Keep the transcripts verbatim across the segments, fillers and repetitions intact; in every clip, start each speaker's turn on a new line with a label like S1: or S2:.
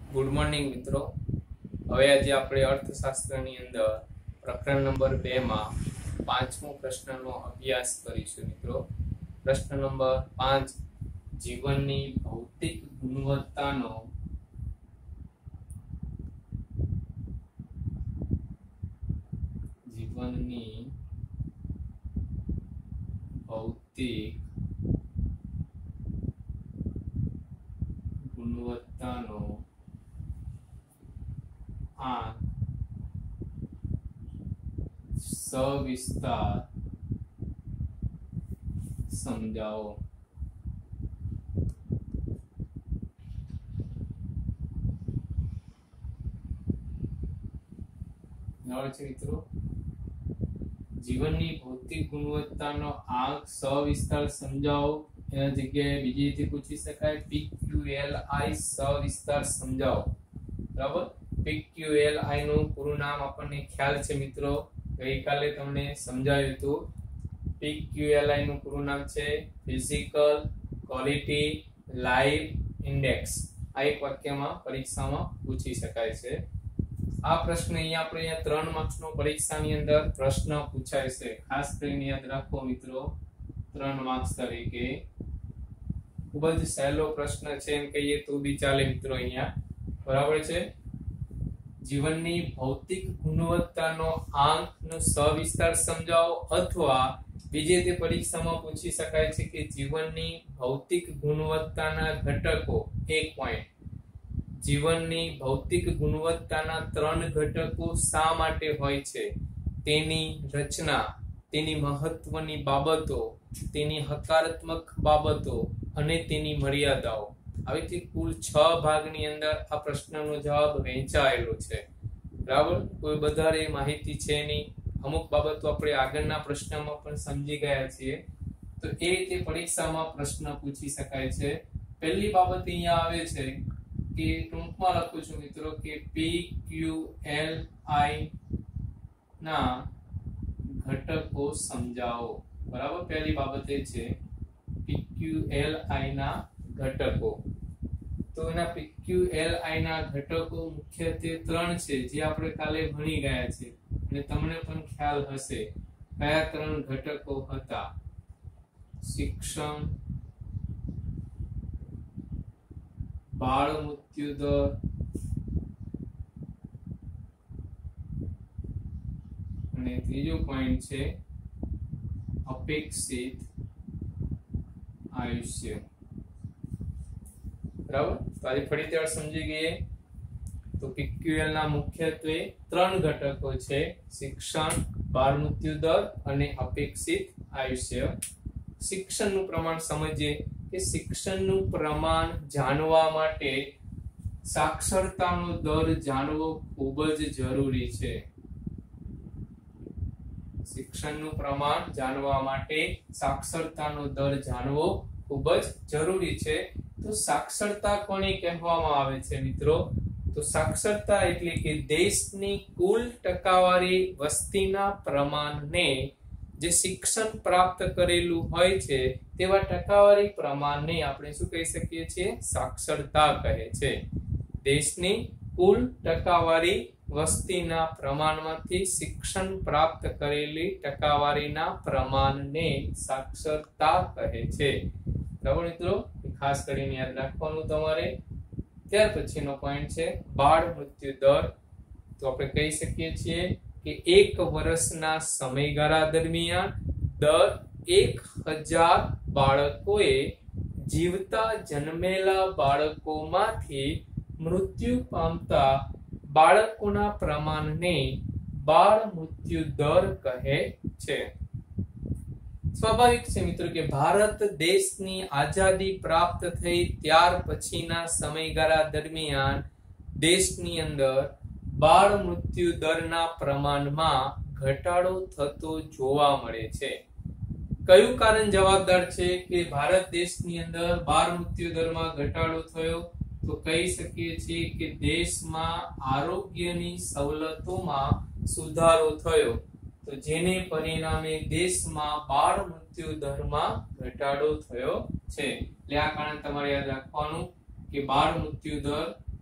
S1: Good morning મિત્રો। હવે આજે આપણે અર્થશાસ્ત્રની અંદર પ્રકરણ નંબર બે માં પાંચમો પ્રશ્નનો અભ્યાસ કરીશું મિત્રો। પ્રશ્ન નંબર પાંચ, જીવનની ભૌતિક ગુણવત્તાનો જીવનની ભૌતિક ગુણવત્તાનો આ સવિસ્તાર સમજાવો। બરાબર છે મિત્રો, જીવનની ભૌતિક ગુણવત્તાનો આંક સવિસ્તાર સમજાવો। એના જગ્યાએ બીજી રીતે પૂછી શકાય પીક્યુએલઆઈ સવિસ્તાર સમજાવો। બરાબર, પીક્યુએલઆઈ નું પૂરું નામ આપણને ખ્યાલ છે મિત્રો, ગઈકાલે તમને સમજાવ્યું હતું। પીક્યુએલઆઈ નું પૂરું નામ છે ફિઝિકલ ક્વોલિટી લાઈફ ઇન્ડેક્સ। આ એક વાક્યમાં પરીક્ષામાં પૂછી શકાય છે। આ પ્રશ્ન અહીંયા આપણે અહીંયા ત્રણ માર્ક્સ નો પરીક્ષાની અંદર પ્રશ્ન પૂછાય છે, ખાસ કરીને યાદ રાખો મિત્રો, ત્રણ માર્ક્સ તરીકે ખૂબ જ સહેલો પ્રશ્ન છે એમ કહીએ તો બી ચાલે મિત્રો અહીંયા। બરાબર છે, જીવનની ભૌતિક ગુણવત્તાનો આંકનો સવિસ્તાર સમજાવો, અથવા બીજી રીતે પરીક્ષામાં પૂછી શકાય છે કે જીવનની ભૌતિક ગુણવત્તાના ઘટકો એક પોઈન્ટ જીવનની ભૌતિક ગુણવત્તાના ત્રણ ઘટકો શા માટે હોય છે, તેની રચના, તેની મહત્વની બાબતો, તેની હકારાત્મક બાબતો અને તેની મર્યાદાઓ। આવી રીતે કુલ છ ભાગની અંદર આ પ્રશ્નનો જવાબ વહેંચાયેલો છે। બરાબર, કોઈ વધારે માહિતી છે નહીં, અમુક બાબતો આપણે આગળના પ્રશ્નમાં પણ સમજી ગયા છીએ, તો એ રીતે પરીક્ષામાં પ્રશ્ન પૂછી શકાય છે। પહેલી બાબત અહીંયા આવે છે કે ટૂંકમાં લખું છું મિત્રો કે પી ક્યુ એલ આઈ ના ઘટકો સમજાવો। બરાબર, પહેલી બાબત એ છે પી ક્યુ એલ આઈ ના ઘટકો। તો એના પી ક્યુ એલ આઈ ના ઘટકો મુખ્યત્વે ત્રણ છે, જે આપણે કાલે ભણી ગયા છે અને તમને પણ ખ્યાલ હશે કયા ત્રણ ઘટકો હતા। શિક્ષણ, બાળ મૃત્યુ દર અને ત્રીજો પોઈન્ટ છે અપેક્ષિત આયુષ્ય। બરાબર, તો આજે ફરી એકવાર સમજી ગઈએ તો પીક્યુએલ ના મુખ્યત્વે ત્રણ ઘટકો છે, શિક્ષણ, બાળ મૃત્યુ દર અને અપેક્ષિત આયુષ્ય। શિક્ષણનું પ્રમાણ સમજીએ કે શિક્ષણનું પ્રમાણ જાણવા માટે સાક્ષરતાનો દર જાણવો ખૂબ જ જરૂરી છે। શિક્ષણનું પ્રમાણ જાણવા માટે સાક્ષરતાનો દર જાણવો ખૂબ જ જરૂરી છે। તો સાક્ષરતા કોને કહેવામાં આવે છે મિત્રો? તો સાક્ષરતા એટલે કે દેશની કુલ ટકાવારી વસ્તીના પ્રમાણને, જે શિક્ષણ પ્રાપ્ત કરેલું હોય છે તેવા ટકાવારી પ્રમાણને આપણે શું કહી શકીએ છીએ? સાક્ષરતા કહે છે। દેશની કુલ ટકાવારી વસ્તીના પ્રમાણમાંથી શિક્ષણ પ્રાપ્ત કરેલી ટકાવારીના પ્રમાણને સાક્ષરતા કહે છે। બરાબર મિત્રો, ખાસ કરીને યાદ રાખવાનું તમારે। ત્યાર પછીનો પોઈન્ટ છે બાળ મૃત્યુ દર। તો આપણે કહી શકીએ છીએ કે એક વર્ષના સમયગાળા દરમિયાન દર એક હજાર બાળકોએ જીવતા જન્મેલા બાળકોમાંથી મૃત્યુ પામતા બાળકોના પ્રમાણને બાળ મૃત્યુ દર કહે છે। સ્વાભાવિક છે મિત્રો કે ભારત દેશની આઝાદી પ્રાપ્ત થઈ ત્યાર પછીના સમયગાળા દરમિયાન દેશની અંદર બાળ મૃત્યુ દરના પ્રમાણમાં ઘટાડો થતો જોવા મળે છે। કયું કારણ જવાબદાર છે કે ભારત દેશની અંદર બાળ મૃત્યુ દરમાં ઘટાડો થયો? તો કહી શકીએ છીએ કે દેશમાં આરોગ્યની સવલતોમાં સુધારો થયો, તો જેને પરિણામે દેશમાં બાળ મૃત્યુ દરમાં ઘટાડો થયો છે। એટલે આ કારણ તમારે યાદ રાખવાનું કે બાળ મૃત્યુ દર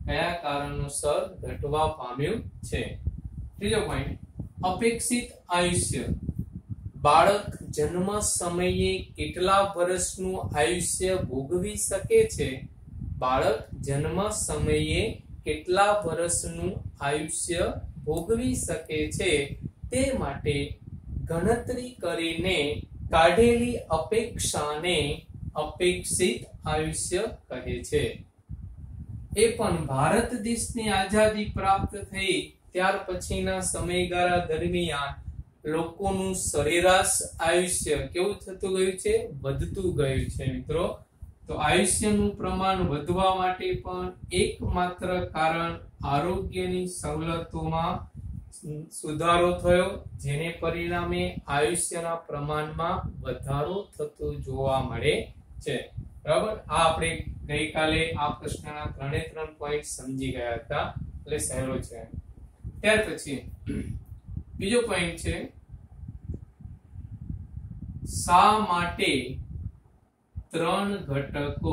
S1: કયા કારણોસર ઘટવા પામ્યું છે. ત્રીજો પોઈન્ટ, અપેક્ષિત આયુષ્ય. બાળક જન્મ સમયે કેટલા વર્ષનું આયુષ્ય ભોગવી શકે છે? બાળક જન્મ સમયે કેટલા વર્ષનું આયુષ્ય ભોગવી શકે છે તે માટે ગણતરી કરીને કાઢેલી અપેક્ષાને અપેક્ષિત આયુષ્ય કહે છે. એ પણ ભારત દેશની આઝાદી પ્રાપ્ત થઈ ત્યાર પછીના સમયગાળા દરમિયાન લોકોનું સરેરાશ આયુષ્ય કેવું થતું ગયું છે? વધતું ગયું છે મિત્રો. તો આયુષ્યનું પ્રમાણ વધવા માટે પણ એકમાત્ર કારણ આરોગ્યની સવલતોમાં સુધારો થયો, જેને પરિણામે આયુષ્યના પ્રમાણમાં વધારો થતો જોવા મળે છે. બરાબર, આ આપણે ગઈકાલે આ પ્રશ્નના ત્રણે ત્રણ પોઈન્ટ સમજી ગયા હતા, એટલે સહેલો છે. ત્યાર પછી બીજો પોઈન્ટ છે, શા માટે ત્રણ ઘટકો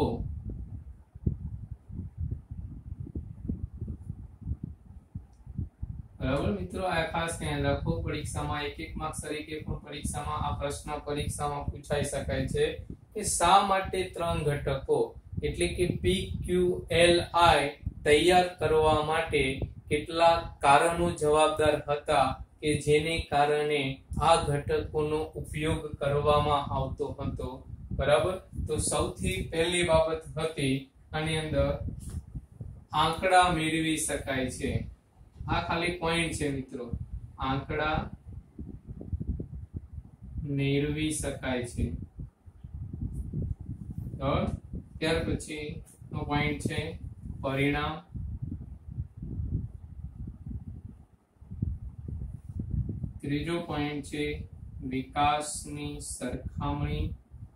S1: બરાબર મિત્રો, આ ખાસ ધ્યાન રાખો. પરીક્ષામાં એક એક માર્ક્સ તરીકે પણ પરીક્ષામાં આ પ્રશ્ન પરીક્ષામાં પૂછાઈ શકાય છે કે શા માટે ત્રણ ઘટકો એટલે કે પી ક્યુ એલ આઈ તૈયાર કરવા માટે કેટલા કારણો જવાબદાર હતા કે જેને કારણે આ ઘટકોનો ઉપયોગ કરવામાં આવતો હતો. બરાબર, તો સૌથી પહેલી બાબત હતી આની અંદર આંકડા મેળવી શકાય છે. આ ખાલી પોઈન્ટ છે મિત્રો, આંકડા મેળવી શકાય છે. ત્યાર પછી નો પોઈન્ટ છે પરિણામ. ત્રીજો પોઈન્ટ છે વિકાસની સરખામણી.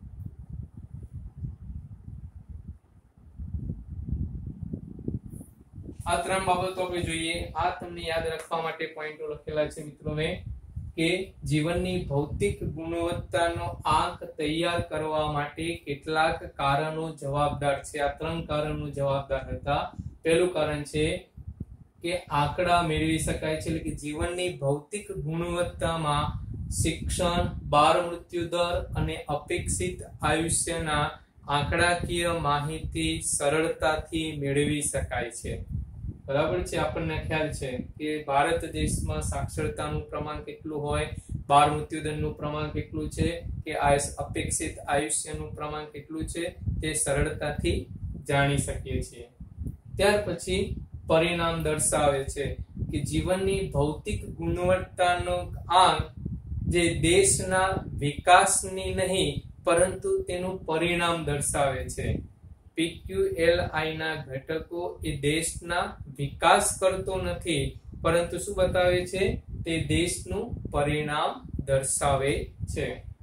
S1: આ ત્રણ બાબતો આપણે જોઈએ. આ તમને યાદ રાખવા માટે પોઈન્ટો લખેલા છે મિત્રો મેં કે જીવનની ભૌતિક ગુણવત્તાનો આંક તૈયાર કરવા માટે કેટલાક કારણો જવાબદાર છે. આ ત્રણ કારણો જવાબદાર હતા. પહેલું કારણ છે કે આંકડા મેળવી શકાય છે, એટલે કે જીવનની ભૌતિક ગુણવત્તામાં શિક્ષણ, બાળ મૃત્યુ દર અને અપેક્ષિત આયુષ્યના આંકડાકીય માહિતી સરળતાથી મેળવી શકાય છે. બરાબર છે, આપણને ખ્યાલ છે કે ભારત દેશમાં સાક્ષરતાનું પ્રમાણ કેટલું હોય, બાળ મૃત્યુ દરનું પ્રમાણ કેટલું છે, કે અપેક્ષિત આયુષ્યનું પ્રમાણ કેટલું છે તે સરળતાથી જાણી શકીએ છીએ. ત્યાર પછી પરિણામ દર્શાવે છે કે જીવનની ભૌતિક ગુણવત્તાનો આંક જે દેશના વિકાસની નહીં પરંતુ તેનું પરિણામ દર્શાવે છે. પી ક્યુ એલ આઈ ના ઘટકો એ દેશના વિકાસ કરતો નથી પરંતુ શું બતાવે છે? તે દેશનું પરિણામ દર્શાવે છે.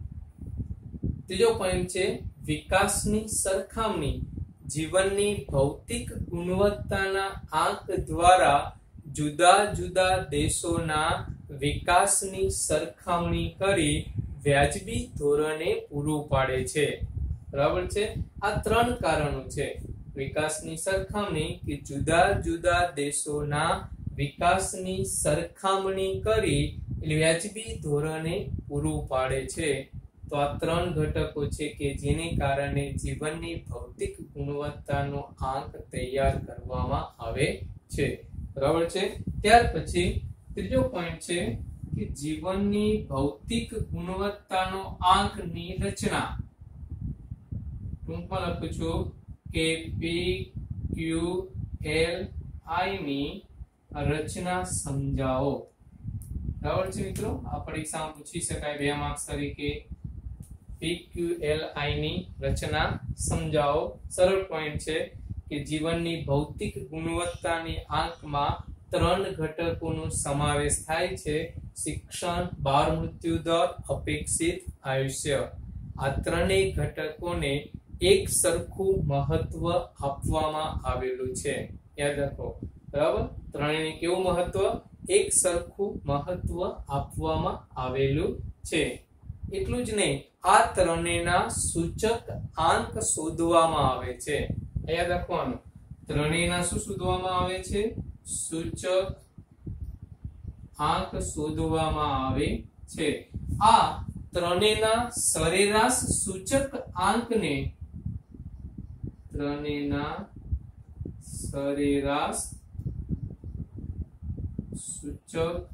S1: ત્રીજો પોઈન્ટ છે વિકાસની સરખામણી. જીવનની ભૌતિક ગુણવત્તાના આંક દ્વારા જુદા જુદા દેશોના વિકાસની સરખામણી કરી વ્યાજબી ધોરણે પૂરું પાડે છે. બરાબર છે, આ ત્રણ કારણો છે. વિકાસની સરખામણી કે જુદા જુદા દેશોના વિકાસની સરખામણી કરી વ્યાજબી ધોરણે પૂરું પાડે છે. તો આ ત્રણ ઘટકો છે કે જેને કારણે જીવનની ભૌતિક ગુણવત્તાનો આંક તૈયાર કરવામાં આવે છે. બરાબર છે. ત્યાર પછી ત્રીજો પોઈન્ટ છે કે જીવનની ભૌતિક ગુણવત્તાનો આંકની રચના. ટૂંકમાં લખું છું કે પી ક્યુ એલ આઈ ની રચના સમજાવો. બરાબર છે મિત્રો, આ પરીક્ષામાં પૂછી શકાય બે માર્ક્સ તરીકે. પી ક્યુ એલ આઈ ની રચના સમજાવો. સરળ પોઈન્ટ છે કે જીવનની ભૌતિક ગુણવત્તાની આંકમાં ત્રણ ઘટકોનો સમાવેશ થાય છે: શિક્ષણ, બાળ મૃત્યુ દર, અપેક્ષિત આયુષ્ય. આ ત્રણેય ઘટકોને એક સરખું મહત્વ આપવામાં આવેલું છે. યાદ રાખો, બરાબર, ત્રણેયને કેવું મહત્વ? એક સરખું મહત્વ આપવામાં આવેલું છે. એટલું જ નહીં, આ ત્રણેયના સૂચક આંક શોધવામાં આવે છે. યાદ રાખવાનું, ત્રણેયના શું શોધવામાં આવે છે? સૂચક આંક શોધવામાં આવે છે. આ ત્રણેયના સરેરાશ સૂચક આંકને ત્રણેયના સરેરાશ સૂચક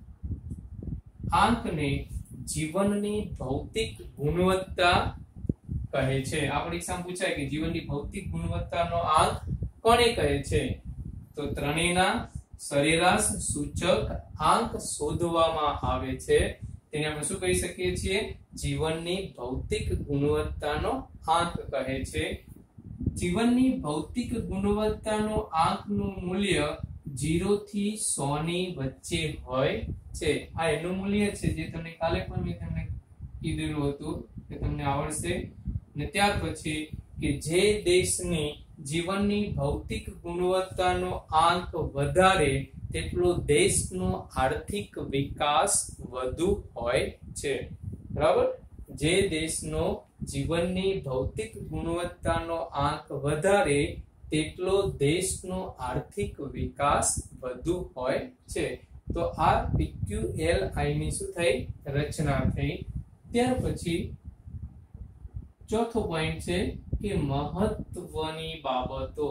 S1: આંકને જીવનની ભૌતિક ગુણવત્તા કહે છે. આ પરીક્ષામાં પૂછાય કે જીવનની ભૌતિક ગુણવત્તાનો આંક કોને કહે છે? તો ત્રણેયના સરેરાશ સૂચક આંક શોધવામાં આવે છે તેને આપણે શું કહી શકીએ છીએ? જીવનની ભૌતિક ગુણવત્તાનો આંક કહે છે. જીવનની ભૌતિક ગુણવત્તાનો આંકનું મૂલ્ય ઝીરો થી સો ની વચ્ચે હોય છે. આ એનું મૂલ્ય છે જે તમને કાલે પણ મેં તમને કીધેલું હતું કે તમને આવડશે. ને ત્યાર પછી કે જે દેશની જીવનની ભૌતિક ગુણવત્તાનો આંક વધારે તેટલો દેશનો આર્થિક વિકાસ વધુ હોય છે. બરાબર? જે દેશનો જીવનની ભૌતિક ગુણવત્તાનો આંક વધારે તેટલો દેશનો આર્થિક વિકાસ વધુ હોય છે. તો આ પીક્યુએલઆઈ ની શું થઈ? રચના થઈ. ત્યાર પછી ચોથો પોઈન્ટ છે કે મહત્વની બાબતો.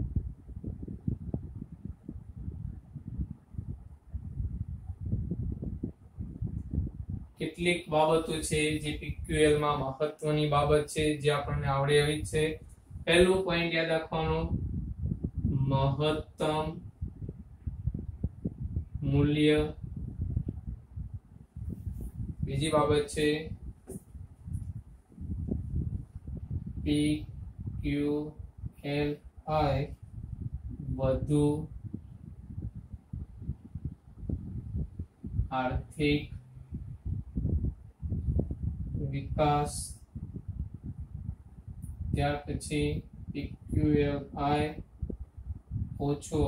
S1: કેટલીક બાબતો છે જે પીક્યુએલ માં મહત્વની બાબત છે જે આપણને આવડે એવી છે. પહેલું પોઈન્ટ યાદ રાખવાનું, મહત્તમ મૂલ્ય. બીજી બાબત છે પી ક્યુ એલ આઈ વધુ આર્થિક વિકાસ. ત્યાર પછી પી ક્યુ એલ આઈ ઓછો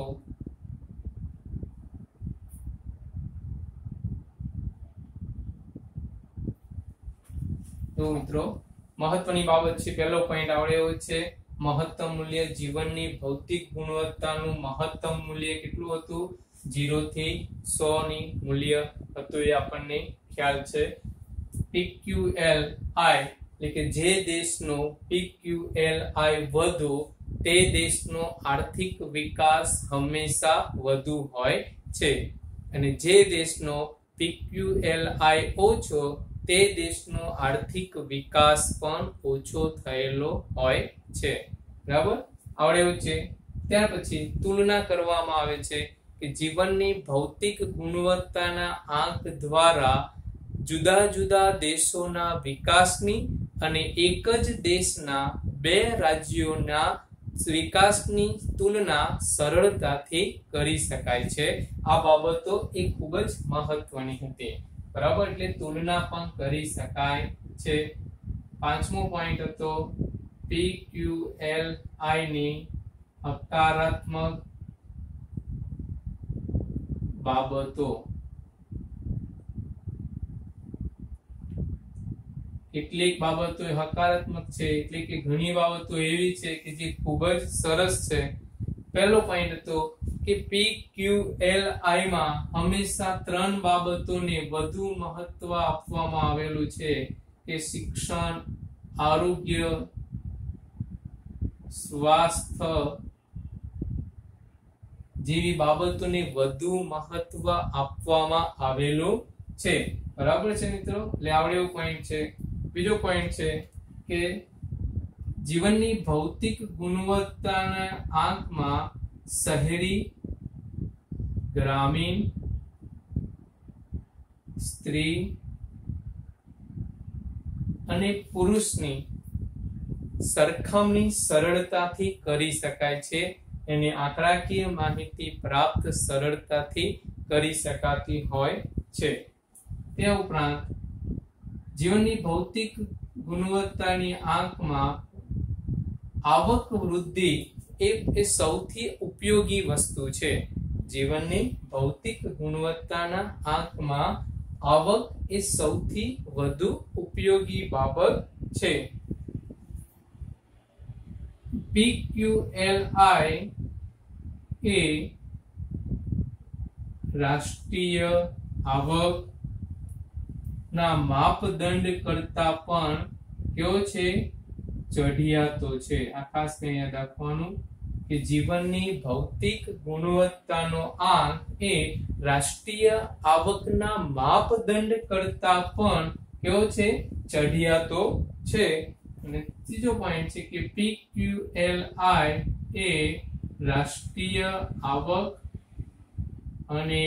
S1: તો મિત્રો મહત્વની બાબત છે. પહેલો પોઈન્ટ આવડે એવો છે મહત્તમ મૂલ્ય. જીવનની ભૌતિક ગુણવત્તાનું મહત્તમ મૂલ્ય કેટલું હતું? ઝીરો થી સો ની મૂલ્ય હતું એ આપણને ખ્યાલ છે. પી ક્યુ એલ આઈ એટલે કે જે દેશનો પી ક્યુ એલ આઈ વધુ તે દેશનો આર્થિક વિકાસ હંમેશા વધુ હોય છે અને જે દેશનો પી ક્યુ એલ આઈ ઓછો તે દેશનો આર્થિક વિકાસ પણ ઓછો થયેલો હોય છે. બરાબર? આવડે એવું છે. ત્યાર પછી તુલના કરવામાં આવે છે કે જીવનની ભૌતિક ગુણવત્તાના આંક દ્વારા જુદા જુદા દેશોના વિકાસની અને એક જ દેશના બે રાજ્યોના વિકાસની તુલના સરળતાથી કરી શકાય છે. આ બાબતો એ ખૂબ જ મહત્વની હતી. બરાબર? એટલે તુલના પણ કરી શકાય છે. પાંચમો પોઈન્ટ હતો પી ક્યુ એલ આઈ ની હકારાત્મક બાબતો. કેટલીક બાબતો હકારાત્મક છે એટલે કે ઘણી બાબતો એવી છે કે જે ખૂબ જ સરસ છે. પહેલો પોઈન્ટ હતો કે પી ક્યુ એલ આઈ માં હંમેશા ત્રણ બાબતોને વધુ મહત્વ આપવામાં આવેલું છે કે શિક્ષણ, આરોગ્ય, સ્વાસ્થ્ય જેવી બાબતોને વધુ મહત્વ આપવામાં આવેલું છે. બરાબર છે મિત્રો? એટલે આવડે એવું પોઈન્ટ છે. બીજો પોઈન્ટ છે કે જીવનની ભૌતિક ગુણવત્તાના આંકમાં શહેરી, ગ્રામીણ, સ્ત્રી અને પુરુષની સરખામણી સરળતાથી કરી શકાય છે. એની આંકડાકીય માહિતી પ્રાપ્ત સરળતાથી કરી શકાતી હોય છે. તે ઉપરાંત જીવનની ભૌતિક ગુણવત્તાની આંકમાં આવક વૃદ્ધિ એ સૌથી ઉપયોગી વસ્તુ છે. જીવનની ભૌતિક ગુણવત્તાના આંકમાં આવક એ સૌથી વધુ ઉપયોગી બાબત છે. પી ક્યુ એલ આઈ એ રાષ્ટ્રીય આવક ના માપદંડ કરતા પણ કેવો છે? ચઢિયાતો છે. આ ખાસ કઈ યાદ રાખવાનું કે જીવનની ભૌતિક ગુણવત્તાનો આંક એ રાષ્ટ્રીય આવકના માપદંડ કરતા પણ કેવો છે? ચઢિયાતો છે. અને ત્રીજો પોઈન્ટ છે કે પી ક્યુ એલ આઈ એ રાષ્ટ્રીય આવક અને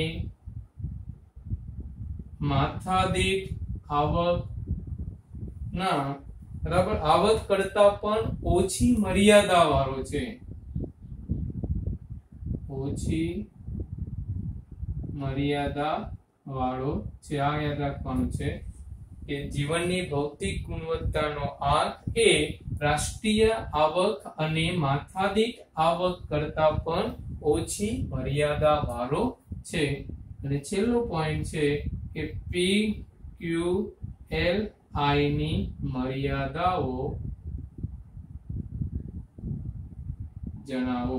S1: માથાદીઠ આવક ના બરાબર આવક કરતા પણ ઓછી મર્યાદા વાળો છે. ઓછી મર્યાદા વાળો છે. આ યાદ રાખવાનું છે કે જીવનની ભૌતિક ગુણવત્તાનો આંક એ રાષ્ટ્રીય આવક અને માથાદીઠ આવક કરતા પણ ઓછી મર્યાદા વાળો છે. અને છેલ્લો પોઈન્ટ છે કે પી ક્યુ એલ આઈ ની મર્યાદાઓ જણાવો.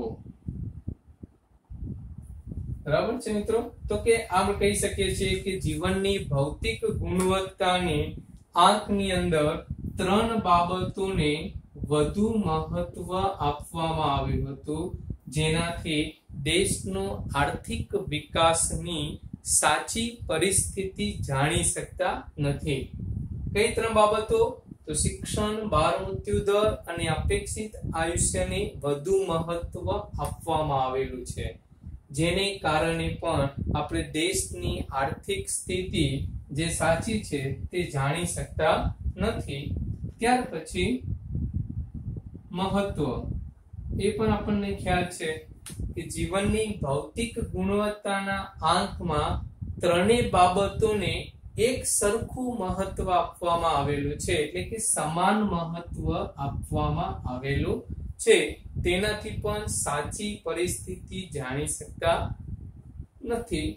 S1: બરાબર છે મિત્રો? તો કે આમ કહી શકીએ છીએ કે જીવનની ભૌતિક ગુણવત્તાની આંકની અંદર ત્રણ બાબતોને વધુ મહત્વ આપવામાં આવ્યું હતું, જેનાથી દેશનો આર્થિક વિકાસની સાચી પરિસ્થિતિ જાણી શકતા નથી. કઈ ત્રણ બાબતો? તો શિક્ષણ, બાળ મૃત્યુ દર અને અપેક્ષિત આયુષ્યને વધુ મહત્વ આપવામાં આવેલું છે, જેને કારણે પણ આપણે દેશની આર્થિક સ્થિતિ જે સાચી છે તે જાણી શકતા નથી. ત્યાર પછી મહત્વ, એ પણ આપણને ખ્યાલ છે કે જીવનની ભૌતિક ગુણવત્તાના આંકમાં ત્રણેય બાબતોને એક સરખું મહત્વ આપવામાં આવેલું છે, એટલે કે સમાન મહત્વ આપવામાં આવેલું છે. તેનાથી પણ સાચી પરિસ્થિતિ જાણી શકતા નથી.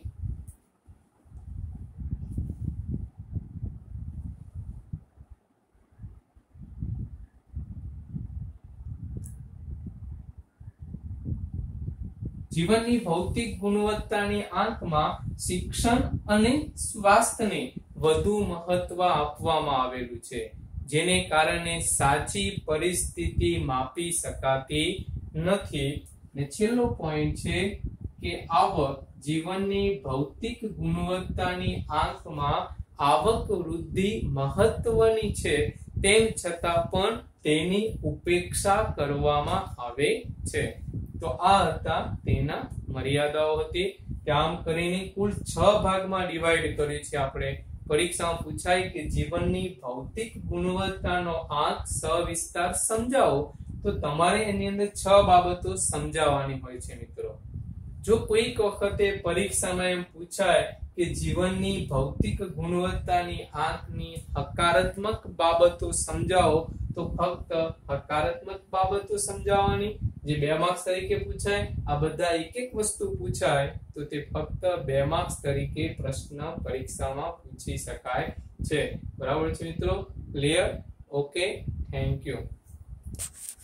S1: જીવનની ભૌતિક ગુણવત્તાની આંકમાં શિક્ષણ અને સ્વાસ્થ્યને વધુ મહત્વ આપવામાં આવેલું છે, જેને કારણે સાચી પરિસ્થિતિ માપી શકાતી નથી. ને છેલ્લો પોઈન્ટ છે કે આવક, જીવનની ભૌતિક ગુણવત્તાની આંકમાં આવક વૃદ્ધિ મહત્વની છે, તેમ છતાં પણ તેની ઉપેક્ષા કરવામાં આવે છે. તો આ હતા તેના મર્યાદાઓ હતી. આમ કરીને કુલ છ ભાગમાં ડિવાઈડ કર્યું છે આપણે. પરીક્ષામાં પૂછાય કે જીવનની ભૌતિક ગુણવત્તાનો આંક સવિસ્તાર સમજાવો, તો તમારે એની અંદર છ બાબતો સમજાવવાની હોય છે મિત્રો. જો કોઈક વખતે પરીક્ષામાં એમ પૂછાય કે જીવનની ભૌતિક ગુણવત્તાની આંકની હકારાત્મક બાબતો સમજાવો, તો ફક્ત હકારાત્મક બાબતો સમજાવવાની. જે બે માર્ક્સ તરીકે પૂછાય, આ બધા એક એક વસ્તુ પૂછાય તો તે ફક્ત બે માર્ક્સ તરીકે પ્રશ્ન પરીક્ષામાં પૂછી શકાય છે. બરાબર છે મિત્રો? ક્લિયર? Okay, thank you.